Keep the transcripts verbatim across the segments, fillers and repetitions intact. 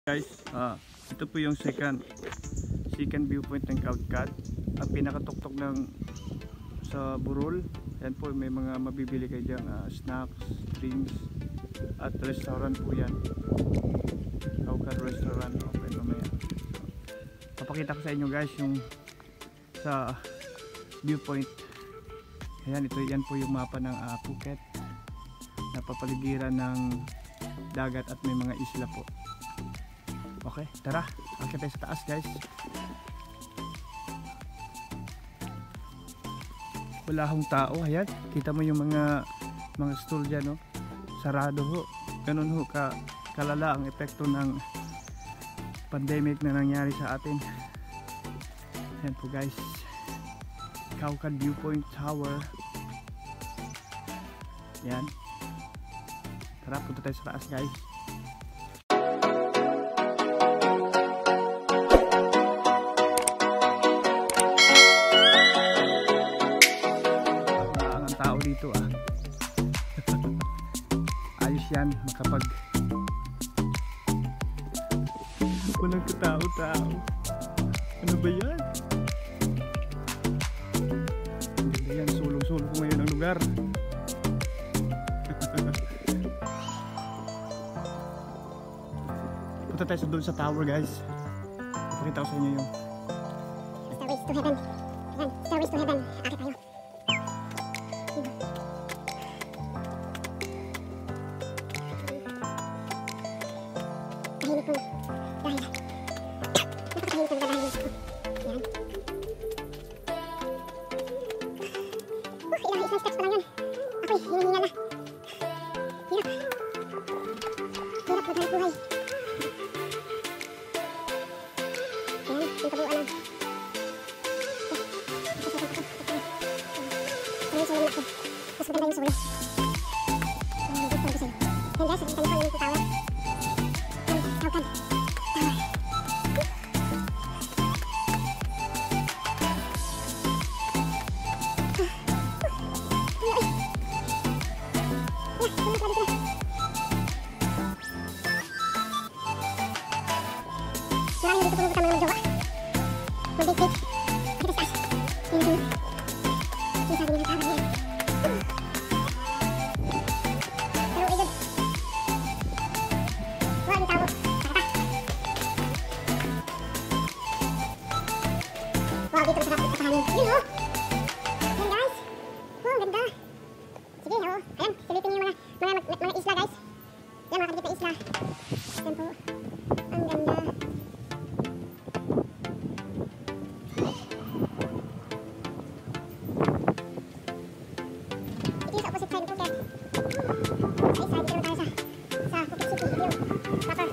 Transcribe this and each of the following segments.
Guys, ah, ito po yung second second viewpoint ng khad. Ang pinakatuktok ng sa Burol. Yan po, may mga mabibili kayo dyan, uh, snacks, drinks at restaurant po yan. Khad restaurant, open mamaya. Papakita ko sa inyo guys yung sa viewpoint. Ayan, ito yan po yung mapa ng uh, Phuket. Napapaligiran ng dagat at may mga isla po. Okay, tara, akit tayo sa taas guys. Wala hong tao, ayan. Kita mo yung mga mga stool dyan, no? Sarado ho. Ganun ho ka, kalala ang epekto ng pandemic na nangyari sa atin. Ayan po guys, Khad Viewpoint Tower. Ayan. Tara, punta tayo sa taas guys. Dito ah. Ayos yan, makapag walang katao-tao. Ano ba yan? Hindi yan, sulong-sulong ko ngayon ang lugar. Punta tayo doon sa tower guys. Ipakita ko sa inyo yung Stairways to heaven. Ayan, stairways to heaven. Akit tayo. Tahimik muna. Dahil napakatahimik talaga dahil yan. Uh, ilang isang steps pa lang yan. Ako'y hinihinga na. Hirap. Hirap maghanap buhay. Ayan, yung kabuuan lang. Ayan, sulam na ako. Mas maganda yung sulam. Ayan, dito talaga sa'yo. Ayan guys, nakita niyo po yung tower. Khad Tower. Maraming dito pumunta mga magjowa. Mag-date-date. Kita sa taas. Yan yung sinasabi niya ng tower niya. Pero igod. Wow, yung tao. Wow, dito masarap at hangin. Yun o! Yan guys! Wow, ganda! Sige, o. Ayan, silipin niyo yung mga, mga, mga isla guys. Yan, mga kabigit na isla. Yan po. Ang ganda. Ito yung sa opposite side ng Phuket. Sa isa, dito naman tayo sa, sa Phuket City view. Proper.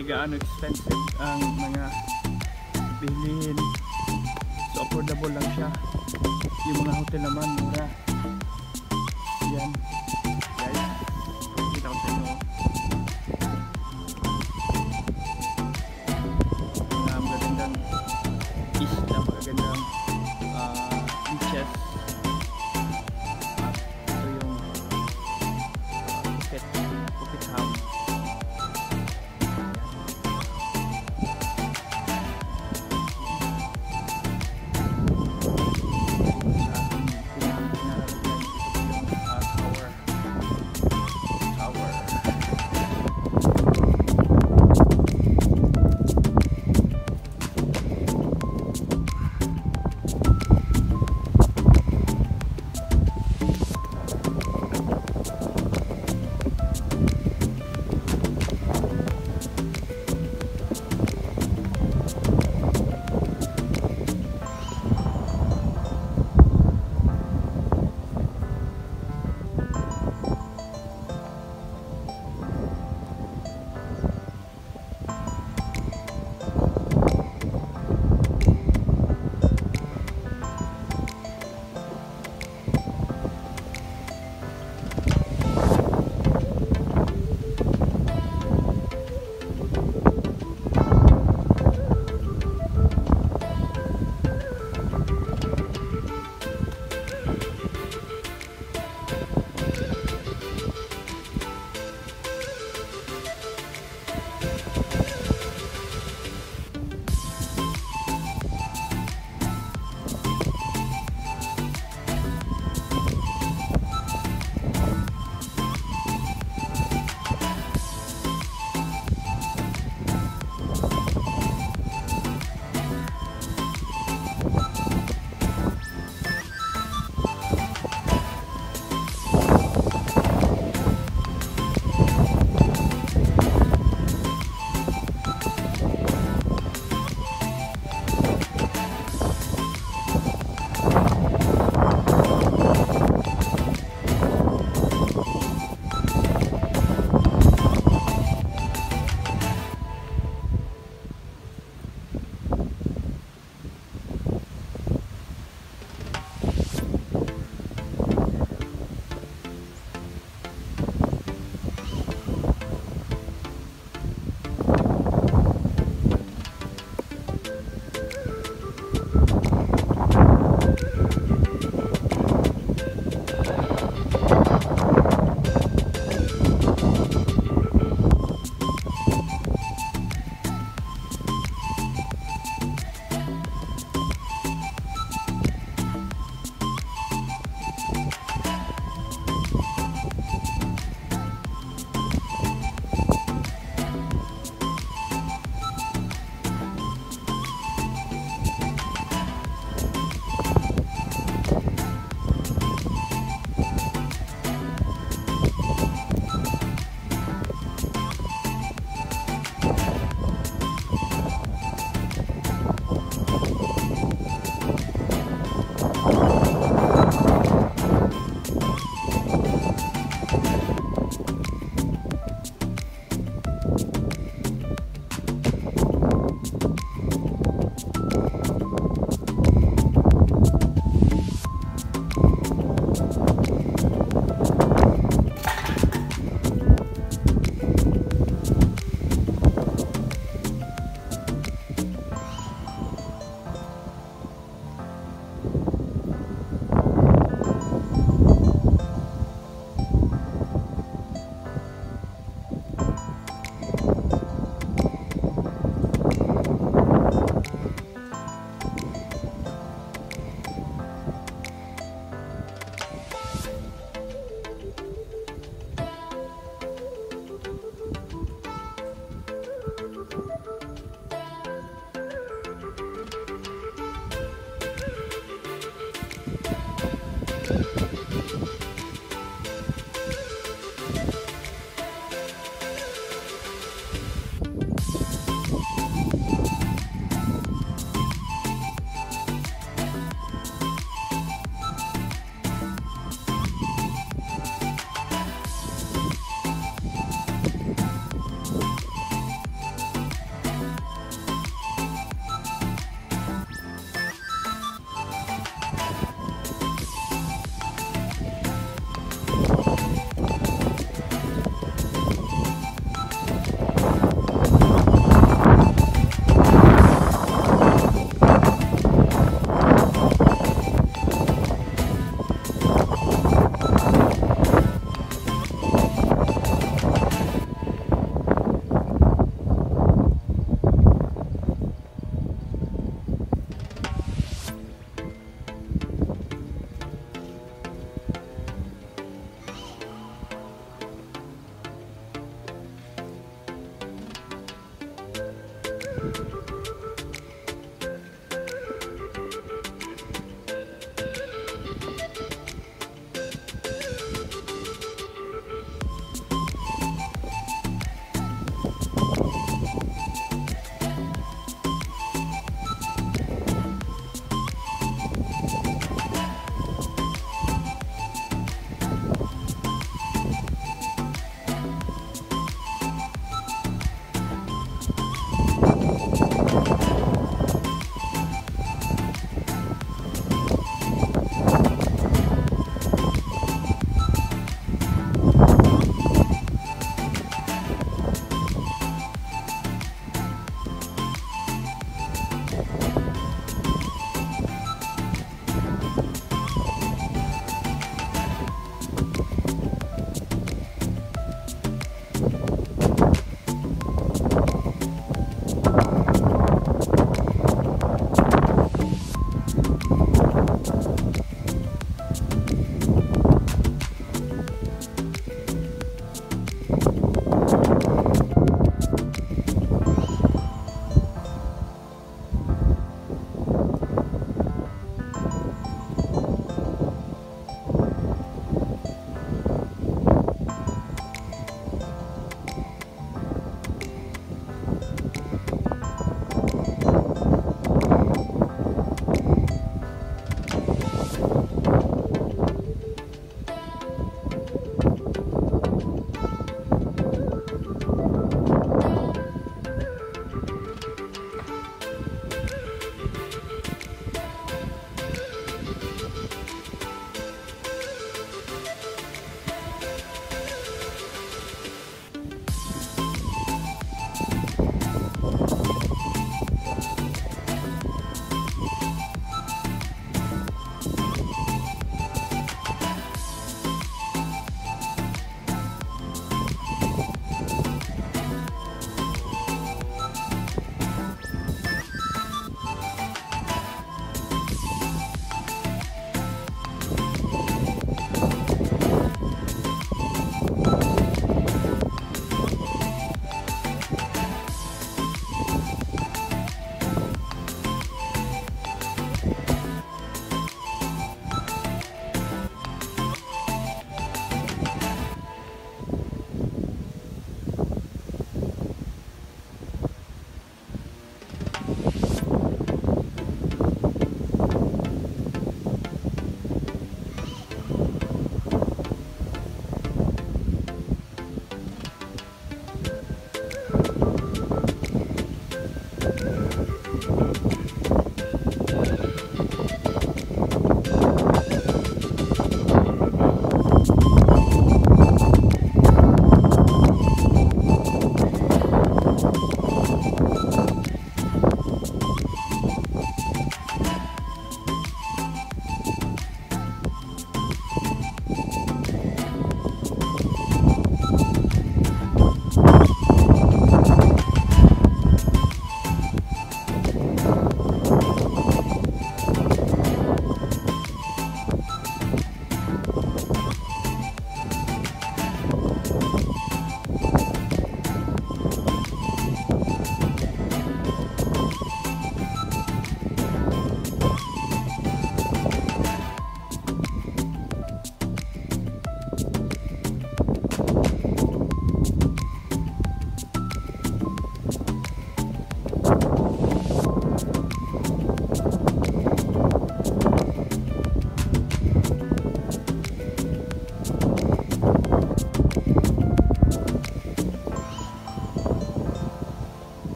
hindi gaano expensive ang mga bilhin. So affordable lang siya. Yung mga hotel naman mura. Yan guys, kita ko sa inyo mga magagandang isla, magagandang uh, beaches. Ito yung uh, Phuket, Phuket Hub.